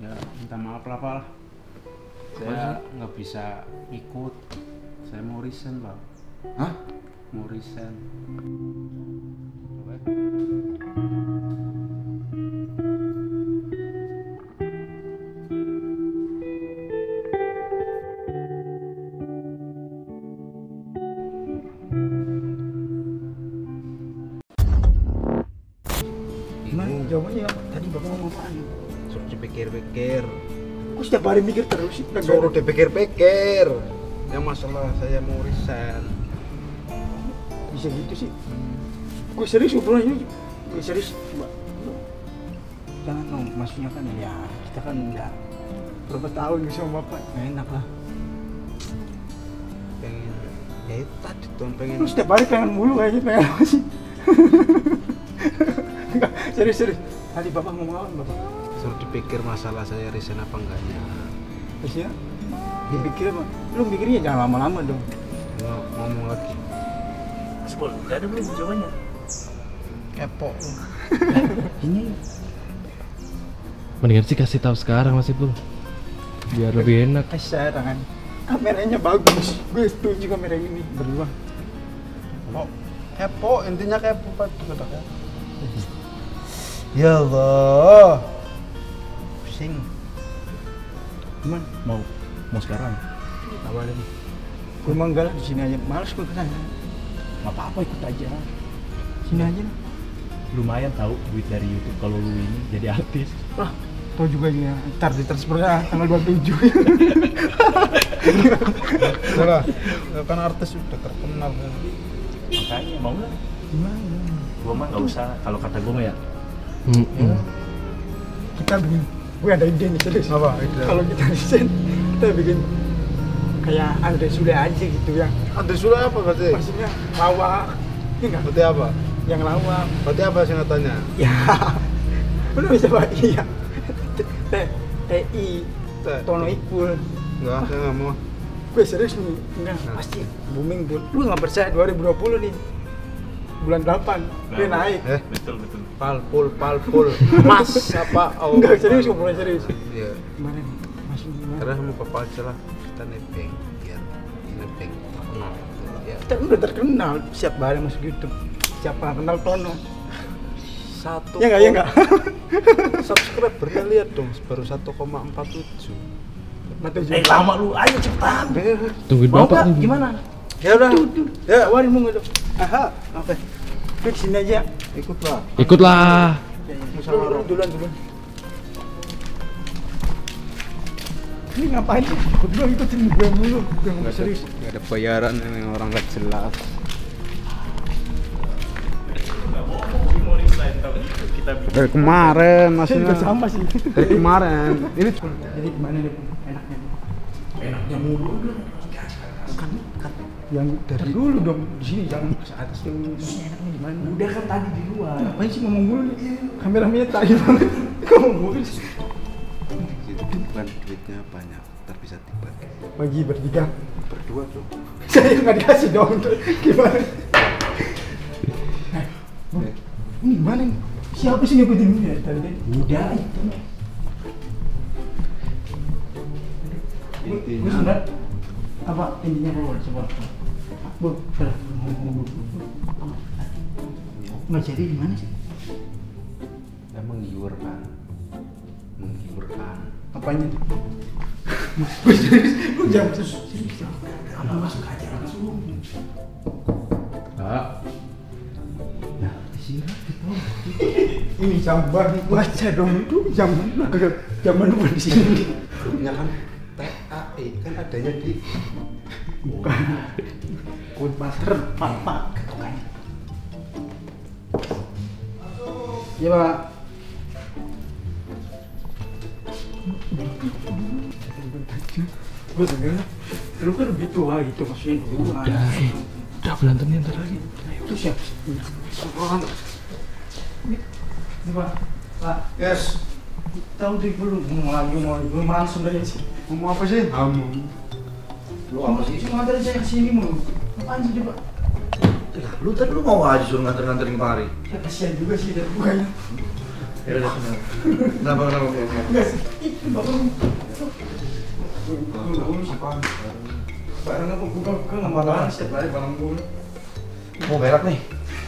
Ya minta maaf lah Pak. Saya nggak bisa ikut. Saya mau resign Pak. Hah? Mau resign. Gimana jawabannya? Tadi bapak ngomong apaan? Suruh dipikir-pikir. Kok setiap hari mikir terus sih? Suruh dipikir-pikir. Yang masalah saya mau resign. Bisa gitu sih? Gue serius obrolannya. Gue serius. Coba. Jangan dong, maksudnya kan ya kita kan udah berapa tahun gitu sama bapak. Nggak enak lah. Pengen ya itu tadi tuh pengen. Lu setiap hari pengen mulu kayaknya, pengen apa sih? Enggak, serius. Tadi bapak ngomong apa bapak? Suruh dipikir masalah saya resign apa enggaknya. Terus ya? Dipikir apa? Lu mikirnya jangan lama-lama dong. Ngomong lagi. Sebol, gak ada belum jawabannya. Kepo. Ini Mendingan sih kasih tahu sekarang Mas Ipul, biar lebih enak. sekarang kameranya bagus. Gue setuju kamera ini berdua. Oh, kepo, intinya kepo Pak. Ya Allah. Pusing. Gimana? Mau sekarang? Awalnya gue manggal di sini aja. Males gue kesana. Gak apa-apa, ikut aja. Sini aja lah. Lumayan tahu duit dari YouTube kalau lu ini jadi artis. Lah, tau juga ya. Ntar di transfernya tanggal 27. Udah, kan artis udah terkenal kan. Makanya mau nggak? Gimana? Gua mah nggak usah. Kalau kata gua mah ya. Ya, kita bikin, gue ada ide nih serius. Apa ide? Kalau kita desain, kita bikin kayak Andre Sule aja gitu ya. Ada sudah apa berarti? Maksudnya lawak, ini enggak? Berarti apa? Yang lawak. Berarti apa singkatannya? Ya, udah bisa pak iya. TI, Tono Ipul. Enggak, saya nggak mau. Gue serius nih, enggak pasti booming Bul. Lu nggak percaya 2020 nih, bulan 8 dia naik. Betul. Palpul. Mas apa? Oh, Enggak serius, gue mulai serius. Iya. Kemarin masih gimana? Karena sama papa aja lah. Kita nebeng, biar nebeng terkenal. Ya. Kita udah terkenal, siap bareng masuk YouTube. Siapa kenal Tono? Satu. Ya enggak? Subscribernya lihat dong, baru 1,47. Lama lu, ayo cepetan. Tungguin Mau bapak nggak? nih. Gimana? Ya udah. Ya, awarin mau nggak? Aha, oke. Lu di sini aja. Ikutlah. Ikutlah. Lu duluan. Ini ngapain sih? Gue ikutin gue mulu. Gue nggak serius. Nggak ada bayaran ini orang nggak jelas. Kita Dari kemarin masih Juga sama sih. dari kemarin. Ini Jadi gimana nih enaknya? enaknya mulu udah. Kan yang dari dulu dong di sini jangan ke atas dulu. Enaknya gimana? Udah kan tadi di luar. Ngapain sih ngomong mulu nih? Kameramennya tai banget. Ngomong mulu sih. itu kan duitnya banyak, ntar bisa dibagi Bagi bertiga. berdua tuh. Saya nggak dikasih dong. Gimana? Ini gimana nih? Siapa sih ngikutin ini ya tadi? Udah itu. Gue sebenarnya apa intinya bro? Coba. Bu, nggak jadi gimana sih? Menggiurkan. Apanya? Gue serius, gue jangan serius. Apa masuk aja langsung? Kak, Ini sabar nih baca dong itu zaman lu di sini. Ya kan TAE kan adanya di Bukan. Codemaster Pak ketukannya. Iya Pak. Gue sebenernya lu kan lebih tua gitu maksudnya dulu. Udah berantemnya ntar lagi. Terus ya. Ini Pak. yes. Tahu deh gue lu ngomong langsung aja sih. Ngomong apa sih? Lu apa sih? Cuma nganterin saya kesini mulu. Apaan sih coba? Lu tadi lu mau aja suruh nganter-nganterin kemari. Ya kasihan juga sih dari gue ya. Ya udah kenapa? Enggak sih. Barang apa buka nggak setiap hari barang gue. Mau berak nih.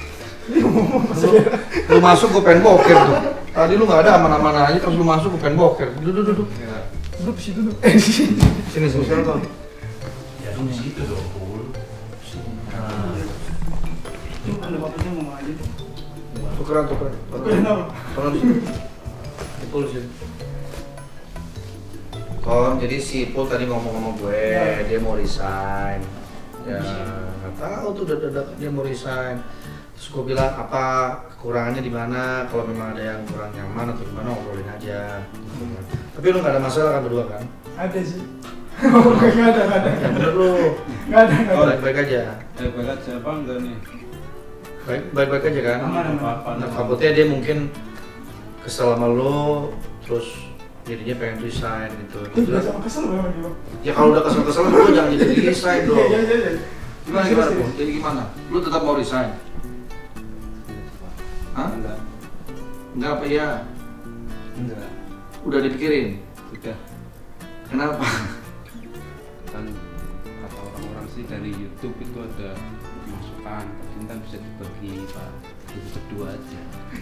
Lu masuk gue pengen boker tuh. Tadi lu nggak ada aman-aman aja, terus lu masuk gue pengen boker. Duduk. Duduk situ duduk. Sini tuh. Ya dong situ dong. Itu ada bapaknya mau aja. Tukeran. Tolong di sini. Ipul sini. Tom, jadi si Ipul tadi ngomong sama gue, dia mau resign. Ya, nggak tahu tuh dadak dia mau resign. Terus gue bilang apa kekurangannya di mana? Kalau memang ada yang kurang nyaman atau gimana ngobrolin aja. Tapi lu nggak ada masalah kan berdua kan? Ada sih. Nggak ada. Ya bener lu. Nggak ada. Baik-baik aja. Baik aja apa enggak nih? Baik-baik aja kan? Aman. Nah, takutnya dia mungkin kesel sama lu, terus jadinya pengen resign gitu. Udah sama kesel memang dia. Ya kalau udah kesel-kesel lu jangan jadi resign dong. Iya. Gimana Pul? Jadi gimana? Lu tetap mau resign? Hah? Enggak apa ya? Enggak. Udah dipikirin? Sudah. Kenapa? Kan kata orang-orang sih dari YouTube itu ada masukan, kita bisa dibagi Pak. Itu berdua aja.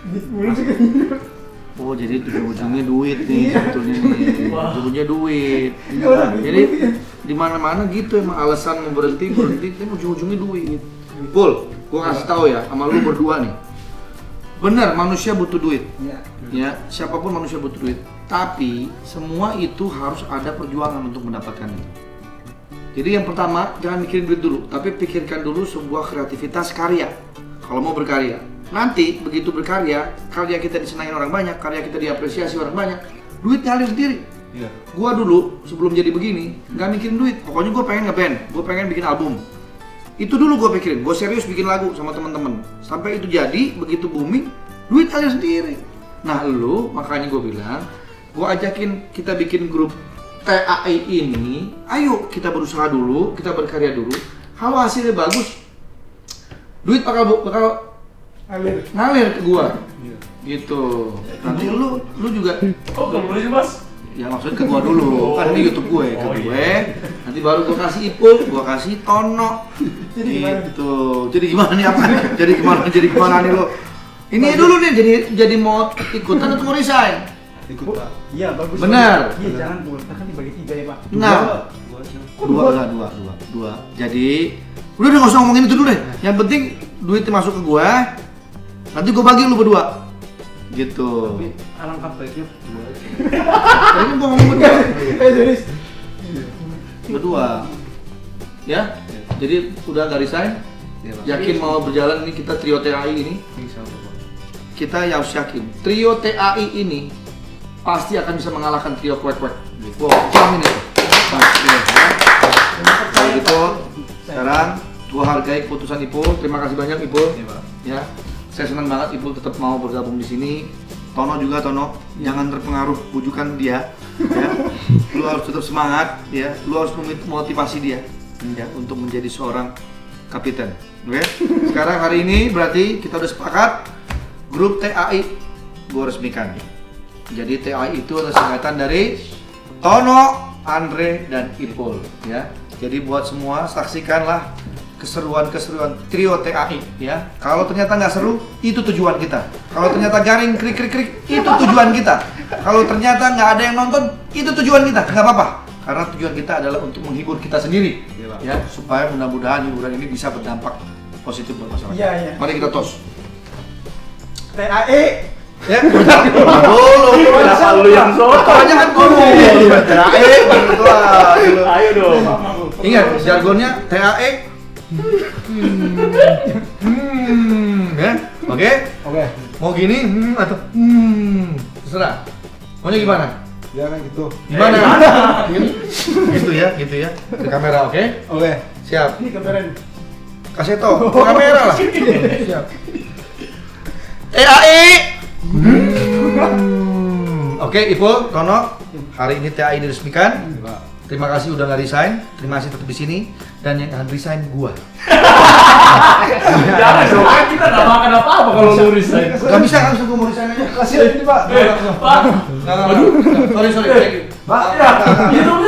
Oh jadi ujung-ujungnya duit nih sebetulnya nih. Ujungnya duit. Jadi di mana-mana gitu emang alasan mau berhenti kan ujung-ujungnya duit. Pul, gua kasih tahu ya sama lu berdua nih. Bener, manusia butuh duit. Iya. Ya, siapapun manusia butuh duit. Tapi semua itu harus ada perjuangan untuk mendapatkannya. Jadi yang pertama jangan mikirin duit dulu, tapi pikirkan dulu sebuah kreativitas karya. Kalau mau berkarya, nanti begitu berkarya, karya kita disenangin orang banyak, karya kita diapresiasi orang banyak, duit ngalir sendiri. Iya. Gua dulu sebelum jadi begini nggak mikirin duit, pokoknya gua pengen ngeband, gua pengen bikin album. Itu dulu gua pikirin, gua serius bikin lagu sama teman-teman. Sampai itu jadi, begitu booming, duit ngalir sendiri. Nah lu makanya gua bilang, gua ajakin kita bikin grup TAI ini, ayo kita berusaha dulu, kita berkarya dulu. Kalau hasilnya bagus, duit bakal ngalir ke gua. Gitu. Nanti lu juga Oh, nggak boleh sih, Mas. ya maksudnya ke gua dulu. Kan ini YouTube gue, ke gue. Nanti baru gua kasih Ipul, gua kasih Tono. Jadi gimana? Gitu. Jadi gimana nih apa? Jadi gimana nih lo? Ini dulu nih jadi mau ikutan atau mau resign? Ikut Pak. Iya, bagus. Benar. Iya, jangan Bu. Kan dibagi 3 ya, Pak. Nah, dua. Jadi udah nggak usah ngomongin itu dulu deh. Yang penting duitnya masuk ke gua. Nanti gua bagi lu berdua. Gitu. Tapi alangkah baiknya berdua aja. Tadi kan gua ngomong berdua. Serius. Berdua. Ya. Jadi udah nggak resign. Ya, Pak. Yakin mau berjalan ini kita trio TAI ini. Insyaallah Pak. Kita harus yakin trio TAI ini pasti akan bisa mengalahkan trio kuek-kuek. Wow, jamin itu. Kalau gitu, sekarang gua hargai keputusan Ipul. Terima kasih banyak Ipul. Iya Pak. Ya, saya senang banget Ipul tetap mau bergabung di sini. Tono juga Tono, jangan terpengaruh bujukan dia. Ya, lu harus tetap semangat. Ya, lu harus memotivasi dia. Ya, untuk menjadi seorang kapiten. Oke? Sekarang hari ini berarti kita udah sepakat grup TAI gua resmikan. Jadi TAI itu adalah singkatan dari Tono, Andre, dan Ipul. Ya, jadi buat semua saksikanlah keseruan-keseruan trio TAI. Ya, kalau ternyata nggak seru, itu tujuan kita. Kalau ternyata garing krik, itu tujuan kita. Kalau ternyata nggak ada yang nonton, itu tujuan kita. Nggak apa-apa, karena tujuan kita adalah untuk menghibur kita sendiri. Iya, Pak. Ya, supaya mudah-mudahan hiburan ini bisa berdampak positif buat masyarakat. Iya. Mari kita tos. TAE. Ya, dulu. Kenapa lu yang soto? Soalnya kan dulu. TAE, Ayo dong. Ingat jargonnya TAE. Ya, oke? Oke. Mau gini, atau terserah. Maunya gimana? Ya kan gitu. Gimana? Gitu ya. Ke kamera, oke? Oke. Siap. Ini kamerain. Kaseto, ke kamera lah. Siap. TAI. Oke, Ipul, Tono. Hari ini TAI diresmikan. Terima kasih udah nggak resign, terima kasih tetap di sini, dan yang akan resign gua. Jangan dong, kan kita nggak makan apa-apa kalau lu resign. Gak bisa kan gua mau resign aja. Kasih ini Pak. Pak, Sorry, thank you. Pak, ya, itu